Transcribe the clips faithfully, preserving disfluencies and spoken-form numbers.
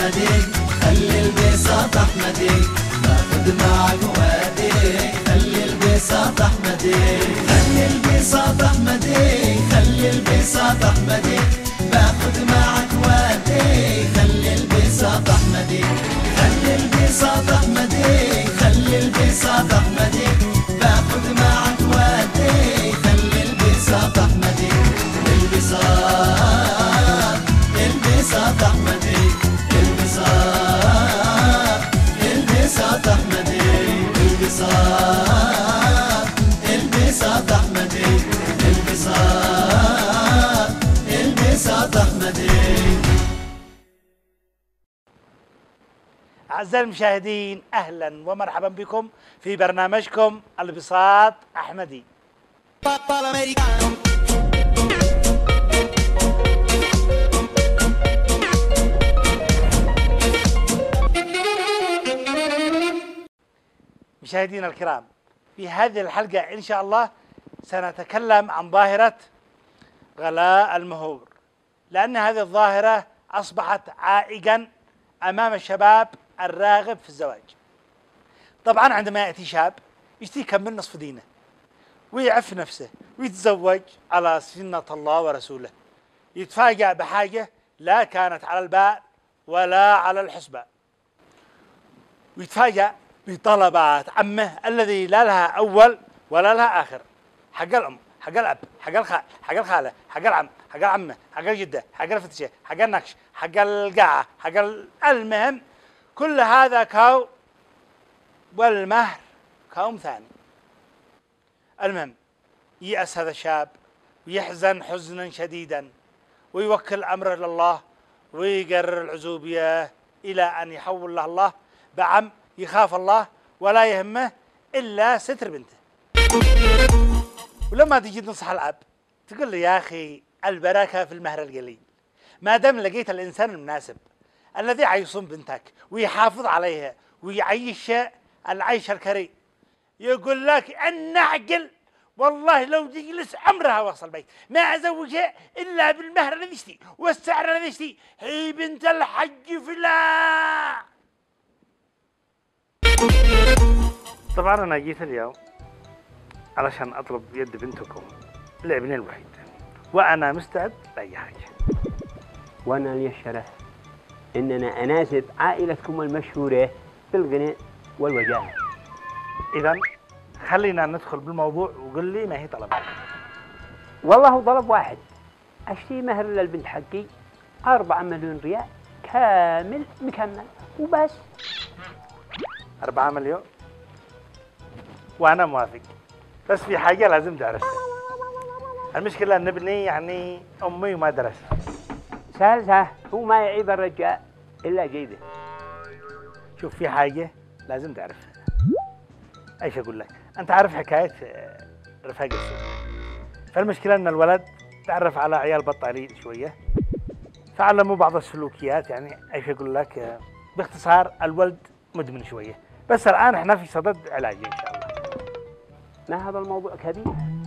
أحمدي، خلي البساط أحمدي، باخد معك وادي، خلي البساط أحمدي، خلي البساط أحمدي، خلي البساط أحمدي، باخد معك وادي، خلي البساط أحمدي، خلي البساط أحمدي، خلي البساط أحمدي، باخد معك وادي، خلي البساط أحمدي، البساط البساط أحمدي، البساط البساط أحمدي، البساط البساط أحمدي، البساط البساط أحمدي. أعزائي المشاهدين، أهلا ومرحبا بكم في برنامجكم البساط أحمدي. مشاهدينا الكرام، في هذه الحلقة إن شاء الله سنتكلم عن ظاهرة غلاء المهور، لأن هذه الظاهرة أصبحت عائقا أمام الشباب الراغب في الزواج. طبعا عندما يأتي شاب يشتري كم من نصف دينه ويعف نفسه ويتزوج على سنة الله ورسوله، يتفاجأ بحاجة لا كانت على البال ولا على الحسبان، ويتفاجأ بطلبات عمه الذي لا لها أول ولا لها آخر، حق الأم، حق الأب، حق الخال، حق الخالة، حق العم، حق العمة، حق الجدة، حق الفتشة، حق النكش، حق القاعة، حق المهم كل هذا كو، والمهر كوم ثاني. المهم يأس هذا الشاب ويحزن حزنا شديدا ويوكل أمره لله ويقرر العزوبية إلى أن يحول له الله بعم يخاف الله ولا يهمه إلا ستر بنته. ولما تجي تنصح الأب تقول له يا أخي البركة في المهر القليل، ما دام لقيت الإنسان المناسب الذي يصون بنتك ويحافظ عليها ويعيش العيش الكريم، يقول لك أن نعقل والله لو تجلس عمرها وصل بيت ما أزوجها إلا بالمهر الذي يشتي والسعر الذي يشتي، هي بنت الحج فلا. طبعا أنا جيت اليوم علشان أطلب يد بنتكم لابني الوحيد، وأنا مستعد لأي حاجة. وأنا لي الشرف إننا أناسب عائلتكم المشهورة بالغنى والوجاهة. إذا خلينا ندخل بالموضوع وقل لي ما هي طلباتك. والله هو طلب واحد، أشتري مهر للبنت حقي أربعة مليون ريال كامل مكمل وبس. أربعة مليون وأنا موافق، بس في حاجة لازم تعرفها. المشكلة أن ابني يعني أمي وما درس. سهل سهل، هو ما يعيب الرجال إلا جيبه. شوف في حاجة لازم تعرفها. ايش اقول لك؟ انت عارف حكايه رفاق السوق، فالمشكله ان الولد تعرف على عيال بطالين شويه فعلموا بعض السلوكيات، يعني ايش اقول لك باختصار الولد مدمن شويه، بس الان احنا في صدد علاجه ان شاء الله. ما هذا الموضوع كبير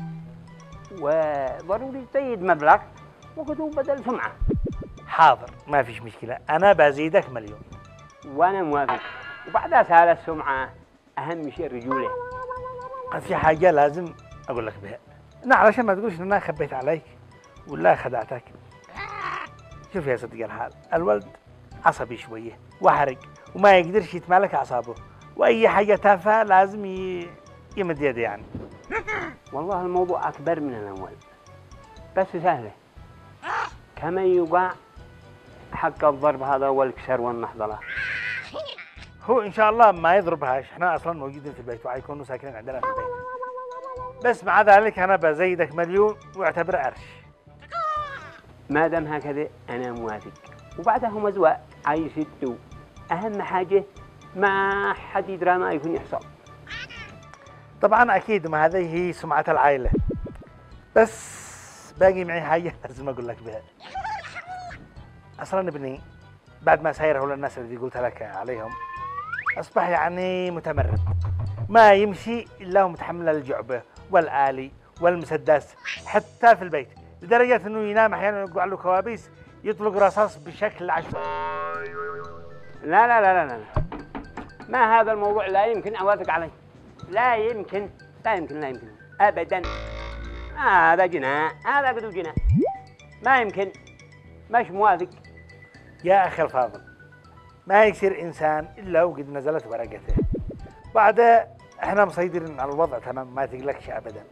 وضروري تزيد مبلغ وكتب بدل سمعه. حاضر ما فيش مشكله، انا بزيدك مليون. وانا موافق، وبعدها سهل السمعه أهم شيء الرجولة. في حاجة لازم أقول لك بها، أنا علشان ما تقولش إن أنا خبيت عليك ولا خدعتك. شوف يا صديقي الحال، الولد عصبي شوية وحرق وما يقدرش يتمالك أعصابه، وأي حاجة تافهة لازم ي... يمد يده يعني. والله الموضوع أكبر من الأول، بس سهلة. كما يقع حق الضرب هذا والكسر والنحضلة. هو إن شاء الله ما يضربهاش، إحنا أصلاً موجودين في البيت وحيكونوا ساكنين عندنا في البيت، بس مع ذلك أنا بزيدك مليون واعتبره قرش. ما دام هكذا أنا موافق، وبعدها هم أزواج عايشتوا، أهم حاجة ما حد يدرى ما يكون يحصل. طبعاً أكيد ما هذه هي سمعة العائلة، بس باقي معي حاجة لازم أقول لك بها. أصلاً ابني بعد ما سايره للناس اللي قلت لك عليهم أصبح يعني متمرد، ما يمشي إلا ومتحمل الجعبة والآلي والمسدس حتى في البيت، لدرجة أنه ينام أحيانا يوقع له كوابيس يطلق رصاص بشكل عشوائي. لا لا لا لا لا ما هذا الموضوع، لا يمكن أوافق عليه، لا يمكن لا يمكن لا يمكن أبدا. هذا جناح، هذا قدو جناح، ما يمكن، مش موافق. يا أخي الفاضل، ما يصير إنسان إلا وقد نزلت ورقته. بعد إحنا مسيطرين على الوضع تمام، ما تقلقش أبدا.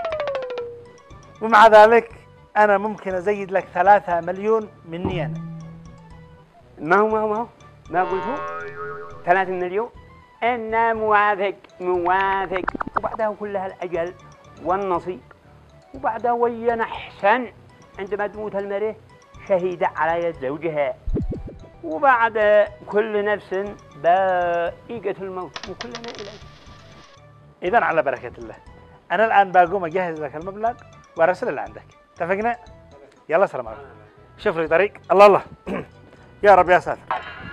ومع ذلك أنا ممكن أزيد لك ثلاثة مليون مني أنا. ما هو ما هو ما هو ما قلته ثلاثة مليون. أنا موافق موافق. وبعدها كلها الأجل والنصيب، وبعدها وين أحسن عندما تموت المرأة شهيدة على يد زوجها، وبعد كل نفس ذائقة الموت وكلنا إليه. إذا على بركة الله، أنا الآن بقوم أجهز لك المبلغ وأرسل اللي عندك، اتفقنا؟ يلا سلام عليكم. شوف لي طريق. الله الله يا رب يا ساتر.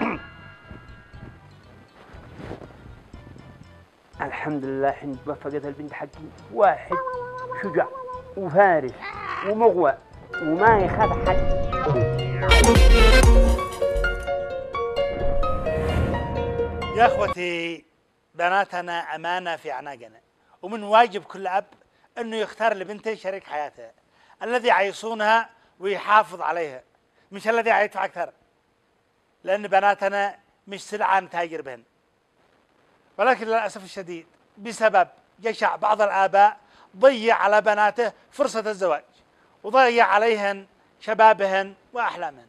الحمد لله حين توفقت البنت حقي، واحد شجاع وفارس ومغوى وما يخاف حد. يا اخوتي، بناتنا امانه في اعناقنا، ومن واجب كل اب انه يختار لبنته شريك حياته الذي يعيصونها ويحافظ عليها، مش الذي يدفع اكثر، لان بناتنا مش سلعه نتاجر بهن. ولكن للاسف الشديد بسبب جشع بعض الاباء ضيع على بناته فرصه الزواج، وضيع عليهن شبابهن واحلامهن.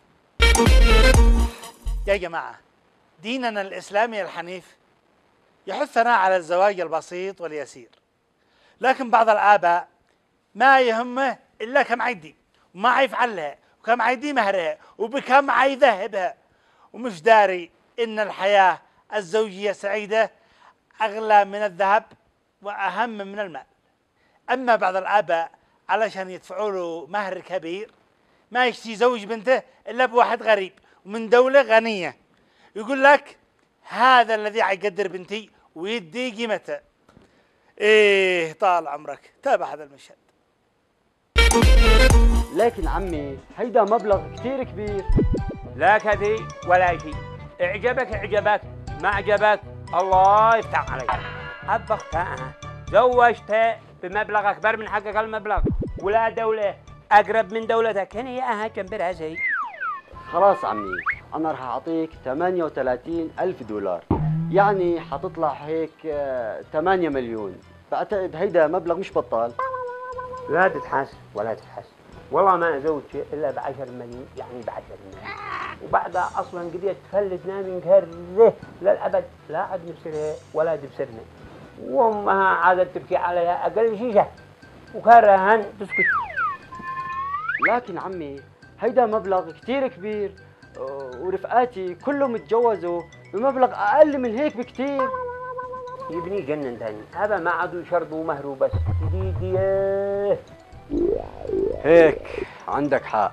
يا جماعه، ديننا الإسلامي الحنيف يحثنا على الزواج البسيط واليسير، لكن بعض الآباء ما يهمه إلا كم عيدي وما عيفعلها وكم عيدي مهرها وبكم عيذهبها، ومش داري إن الحياة الزوجية السعيدة أغلى من الذهب وأهم من المال. أما بعض الآباء علشان يدفعوا له مهر كبير ما يشتي يزوج بنته إلا بواحد غريب ومن دولة غنية، يقول لك هذا الذي حيقدر بنتي ويدي قيمته. ايه طال عمرك، تابع هذا المشهد. لكن عمي هيدا مبلغ كثير كبير. لا كثير ولا شيء، اعجبك اعجبك، ما اعجبك الله يفتح عليك. أبختها زوجتها بمبلغ اكبر من حقك المبلغ، ولا دولة اقرب من دولتك، هنا ياها جنب راسي. خلاص عمي، أنا رح أعطيك ثمانية وثلاثين ألف دولار، يعني حتطلع هيك آه، ثمانية مليون. بعتقد هيدا مبلغ مش بطال. لا تتحاسب ولا تتحاسب، والله ما أزوج شيء إلا بعشر مليون، يعني بعشر مليون، وبعدها أصلا قد تفلتنا من كره للأبد، لا عاد نبصرها ولا تبصرنا، وأمها عادت تبكي عليها أقل شيشة وكرهن تسكت. لكن عمي هيدا مبلغ كثير كبير، ورفقاتي كلهم تجوزوا بمبلغ أقل من هيك بكثير. يبني جنن تاني، هذا ما عادوا يشربوا مهره بس. دي هيك عندك حق.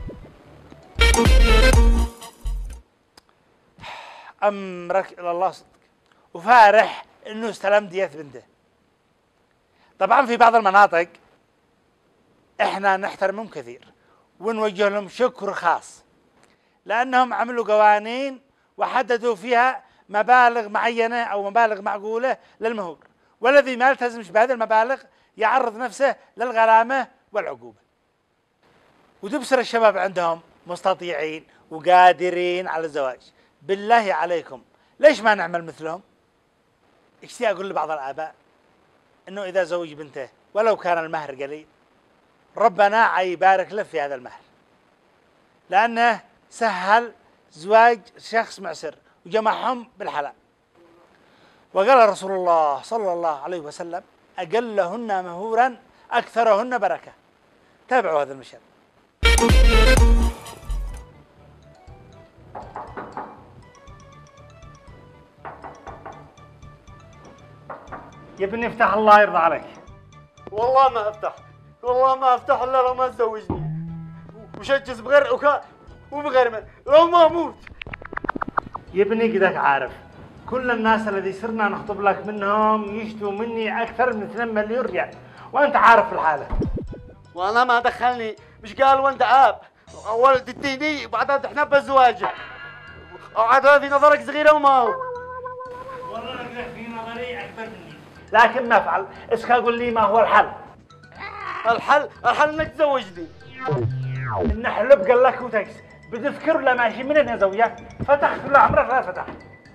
أمرك إلى الله صدق، وفارح إنه استلم دية بنته. طبعا في بعض المناطق إحنا نحترمهم كثير ونوجه لهم شكر خاص، لأنهم عملوا قوانين وحددوا فيها مبالغ معينة أو مبالغ معقولة للمهور، والذي ما يلتزمش بهذه المبالغ يعرض نفسه للغرامة والعقوبة. وتبصر الشباب عندهم مستطيعين وقادرين على الزواج. بالله عليكم ليش ما نعمل مثلهم؟ اشتي أقول لبعض الآباء إنه إذا زوج بنته ولو كان المهر قليل، ربنا يبارك له في هذا المهر، لأنه سهل زواج شخص معسر وجمعهم بالحلال. وقال رسول الله صلى الله عليه وسلم: أقلهن مهورا أكثرهن بركة. تابعوا هذا المشهد. يا ابني افتح الله يرضى عليك. والله ما افتح، والله ما افتح الا لو ما تزوجني، وشجز بغير أكا وبغير من، لو ما اموت. يا ابني قدك عارف كل الناس الذي صرنا نخطب لك منهم يشتوا مني اكثر من اثنين مليون ريال، وانت عارف الحاله. وانا ما دخلني، مش قال وانت عاب اول تديني وبعدها تحنا بزواجه. او عاد هذه نظرك صغيره وما هو. والله لك في نظري اكبر مني، لكن ما افعل. اسكا قول لي ما هو الحل؟ الحل الحل انك تزوجني. النحلب قال لك وتكس بتذكر له ماشي من يا زوجك فتحت ولا عمرك لا فتحت.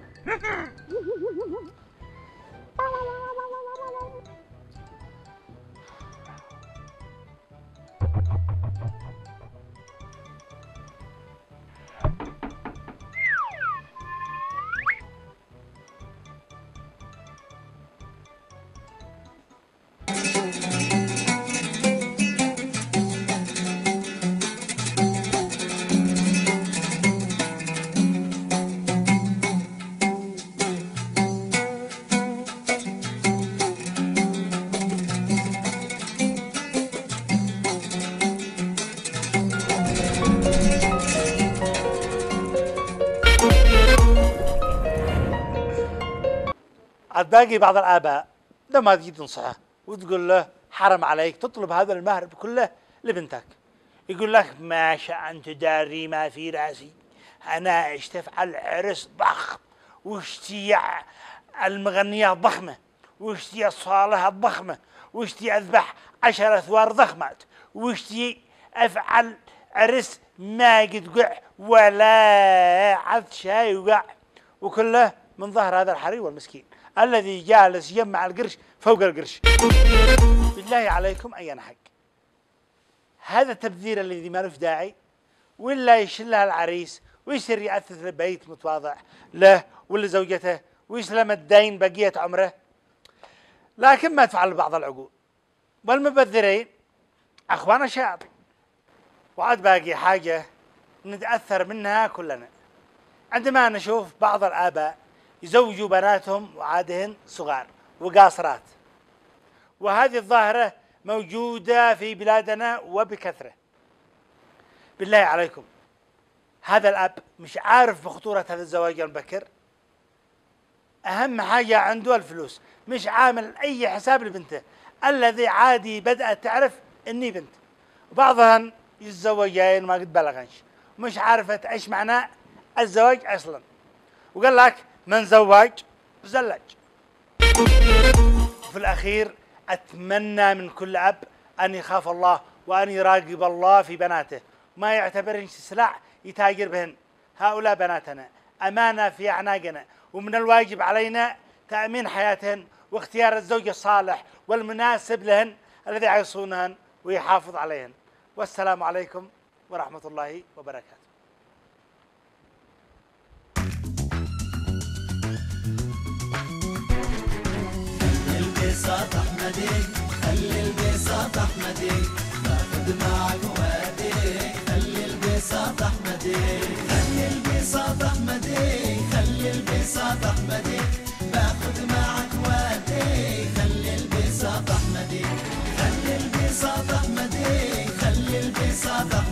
عاد باقي بعض الآباء لما تجي تنصحه وتقول له حرم عليك تطلب هذا المهر كله لبنتك، يقول لك ماشي أنت داري ما في راسي، أنا اشتفعل عرس ضخم واشتي المغنية ضخمة واشتي الصالة الضخمة واشتي أذبح عشر أثوار ضخمات واشتي أفعل عرس ما قد وقع ولا عد شاي وقع، وكله من ظهر هذا الحرير والمسكين الذي جالس يجمع القرش فوق القرش. بالله عليكم أي حق هذا التبذير الذي ما له داعي، ولا يشلها العريس ويصير يأثث بيت متواضع له ولا زوجته ويسلم الدين بقية عمره، لكن ما تفعل بعض العقول والمبذرين أخوان الشياطين. وعاد باقي حاجة نتأثر منها كلنا عندما نشوف بعض الآباء يزوجوا بناتهم وعادهن صغار وقاصرات، وهذه الظاهرة موجودة في بلادنا وبكثرة. بالله عليكم هذا الأب مش عارف بخطورة هذا الزواج المبكر؟ أهم حاجة عنده الفلوس، مش عامل أي حساب لبنته الذي عادي بدأت تعرف إني بنت، وبعضهن يتزوجين ما قد بلغنش مش عارفة إيش معناه الزواج أصلا، وقال لك من زواج زلج. في الأخير أتمنى من كل أب أن يخاف الله وأن يراقب الله في بناته، ما يعتبرهن سلع يتاجر بهن. هؤلاء بناتنا أمانة في أعناقنا، ومن الواجب علينا تأمين حياتهن واختيار الزوج الصالح والمناسب لهن الذي يعصونهن ويحافظ عليهن. والسلام عليكم ورحمة الله وبركاته. البساط أحمدي خلي البساط أحمدي باخد معك وادي، خلي البساط أحمدي خلي البساط أحمدي خلي البساط أحمدي باخد معك وادي، خلي البساط أحمدي خلي البساط أحمدي خلي البساط